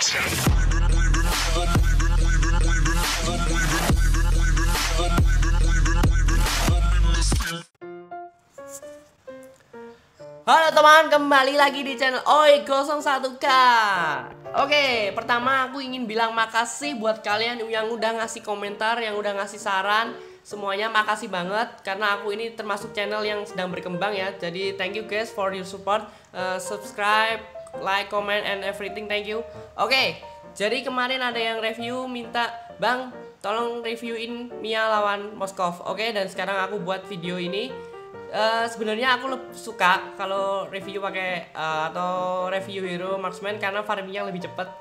Halo teman, kembali lagi di channel Oi01K. Oke, pertama aku ingin bilang makasih buat kalian yang udah ngasih komentar, yang udah ngasih saran. Semuanya makasih banget, karena aku ini termasuk channel yang sedang berkembang ya. Jadi thank you guys for your support. Subscribe, like, comment, and everything, thank you. Oke, jadi kemarin ada yang review minta, Bang, tolong reviewin Mia lawan Moskov. Oke, dan sekarang aku buat video ini. Sebenarnya aku suka kalau review pakai atau review hero marksman karena farmingnya lebih cepat.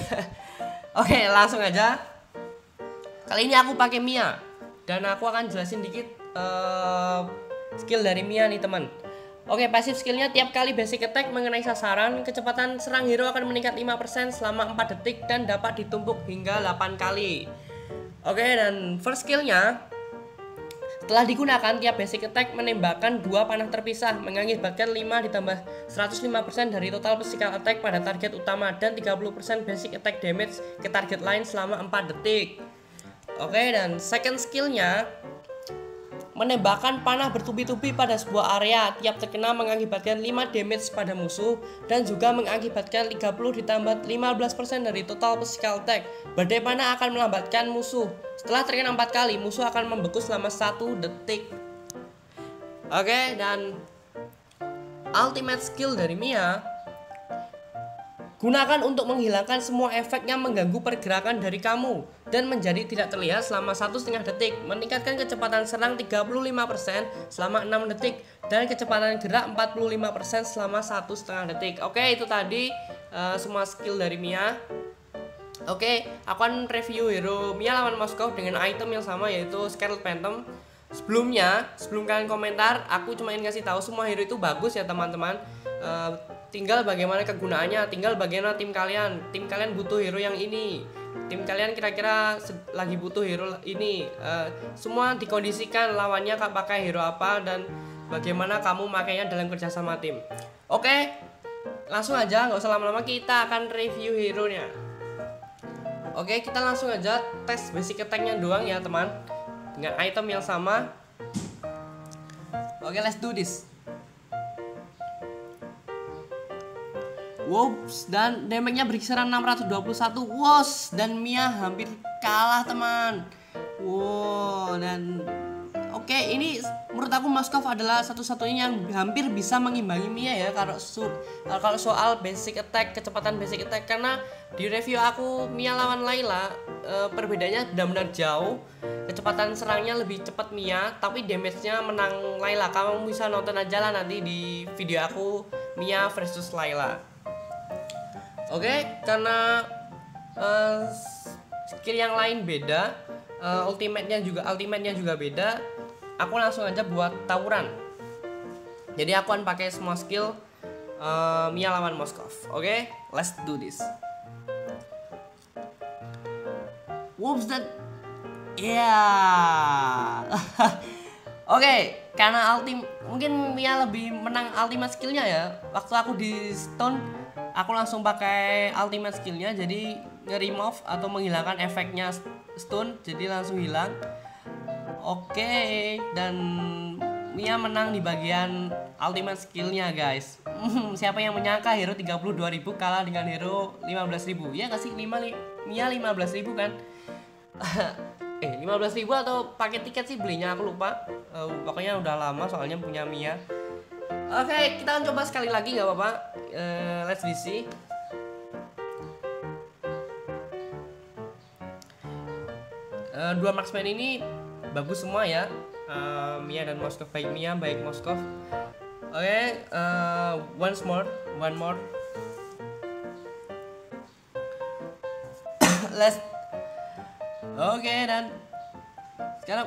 Oke, langsung aja. Kali ini aku pakai Mia dan aku akan jelasin dikit skill dari Mia nih teman. Oke, pasif skillnya tiap kali basic attack mengenai sasaran, kecepatan serang hero akan meningkat 5% selama 4 detik dan dapat ditumpuk hingga 8 kali. Oke, dan first skillnya, setelah digunakan, tiap basic attack menembakkan 2 panah terpisah, mengakibatkan 5 ditambah 105% dari total physical attack pada target utama dan 30% basic attack damage ke target lain selama 4 detik. Oke, dan second skillnya, menembakkan panah bertubi-tubi pada sebuah area. Tiap terkena mengakibatkan 5 damage pada musuh dan juga mengakibatkan 30 ditambah 15% dari total physical attack. Badai panah akan melambatkan musuh. Setelah terkena 4 kali, musuh akan membeku selama 1 detik. Oke, dan ultimate skill dari Mia, gunakan untuk menghilangkan semua efek yang mengganggu pergerakan dari kamu dan menjadi tidak terlihat selama 1,5 detik. Meningkatkan kecepatan serang 35% selama 6 detik dan kecepatan gerak 45% selama 1,5 detik. Oke, itu tadi semua skill dari Mia. Oke, aku akan review hero Mia lawan Moskov dengan item yang sama, yaitu Scarlet Phantom. Sebelum kalian komentar, aku cuma ingin ngasih tahu semua hero itu bagus ya teman-teman. Tinggal bagaimana kegunaannya, tinggal bagaimana tim kalian. Tim kalian butuh hero yang ini, tim kalian kira-kira lagi butuh hero ini. Semua dikondisikan lawannya pakai hero apa dan bagaimana kamu makainya dalam kerjasama tim. Oke, langsung aja, nggak usah lama-lama, kita akan review hero nya. Oke, kita langsung aja tes basic attack-nya doang ya teman, dengan item yang sama. Oke, let's do this. Whoops, dan damage-nya berkisaran 621. Wos, dan Mia hampir kalah teman. Wow, dan oke, ini menurut aku Moskov adalah satu-satunya yang hampir bisa mengimbangi Mia ya kalau soal basic attack, kecepatan basic attack. Karena di review aku Mia lawan Layla, perbedaannya benar-benar jauh. Kecepatan serangnya lebih cepat Mia, tapi damage-nya menang Layla. Kamu bisa nonton aja lah nanti di video aku Mia versus Layla. Oke, karena skill yang lain beda, ultimate-nya juga beda. Aku langsung aja buat tawuran. Jadi aku akan pakai semua skill Mia lawan Moskov. Oke, let's do this. Whoops, that yeah. Oke, karena mungkin Mia lebih menang ultimate skillnya ya. Waktu aku di stun, aku langsung pakai ultimate skillnya, jadi nge-remove atau menghilangkan efeknya stun, jadi langsung hilang. Oke, dan Mia menang di bagian ultimate skillnya guys. Siapa yang menyangka hero 32.000 kalah dengan hero 15.000? Ya kasih Mia 15.000 kan? 15.000 atau pakai tiket sih belinya, aku lupa. Pokoknya udah lama soalnya punya Mia. Oke, kita akan coba sekali lagi, nggak apa-apa. Let's see. Dua marksman ini bagus semua ya. Mia dan Moskov, baik Mia baik Moskov. Oke, one more. Let's. Oke, dan sekarang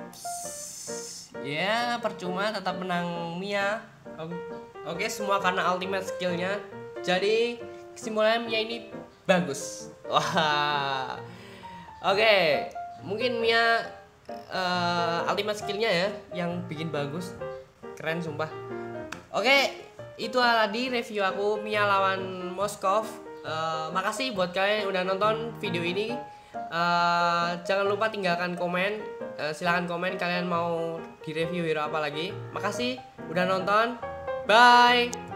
ya percuma, tetap menang Mia. Oke, semua karena ultimate skillnya. Jadi kesimpulannya Mia ini bagus. Wah. Oke, mungkin Mia ultimate skillnya ya yang bikin bagus. Keren sumpah. Oke, itu tadi review aku Mia lawan Moskov. Makasih buat kalian yang udah nonton video ini. Jangan lupa tinggalkan komen. Silahkan komen kalian mau direview hero apa lagi. Makasih udah nonton. Bye.